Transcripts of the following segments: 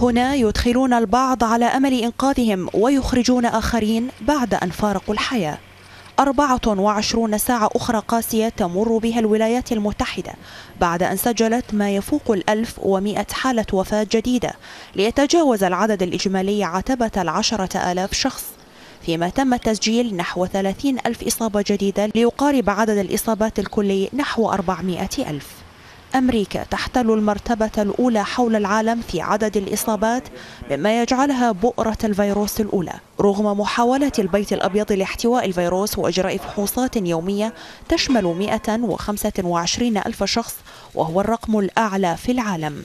هنا يدخلون البعض على أمل إنقاذهم ويخرجون آخرين بعد أن فارقوا الحياة. 24 ساعة أخرى قاسية تمر بها الولايات المتحدة بعد أن سجلت ما يفوق 1100 حالة وفاة جديدة، ليتجاوز العدد الإجمالي عتبة 10,000 شخص، فيما تم تسجيل نحو 30,000 إصابة جديدة ليقارب عدد الإصابات الكلي نحو 400,000. أمريكا تحتل المرتبة الأولى حول العالم في عدد الإصابات، مما يجعلها بؤرة الفيروس الأولى، رغم محاولة البيت الأبيض لاحتواء الفيروس وإجراء فحوصات يومية تشمل 125,000 شخص، وهو الرقم الأعلى في العالم.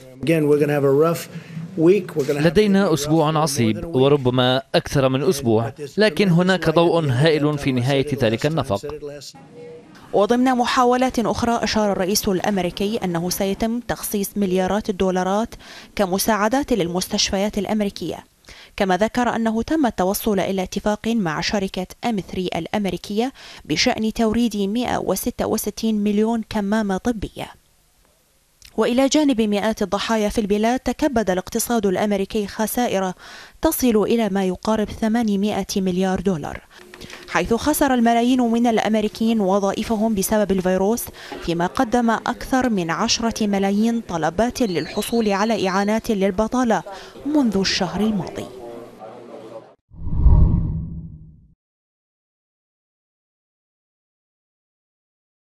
لدينا أسبوع عصيب وربما أكثر من أسبوع، لكن هناك ضوء هائل في نهاية ذلك النفق. وضمن محاولات أخرى أشار الرئيس الأمريكي أنه سيتم تخصيص مليارات الدولارات كمساعدات للمستشفيات الأمريكية، كما ذكر أنه تم التوصل إلى اتفاق مع شركة M3 الأمريكية بشأن توريد 166 مليون كمامة طبية. وإلى جانب مئات الضحايا في البلاد، تكبد الاقتصاد الأمريكي خسائر تصل إلى ما يقارب 800 مليار دولار، حيث خسر الملايين من الأمريكيين وظائفهم بسبب الفيروس، فيما قدم أكثر من 10 ملايين طلبات للحصول على إعانات للبطالة منذ الشهر الماضي.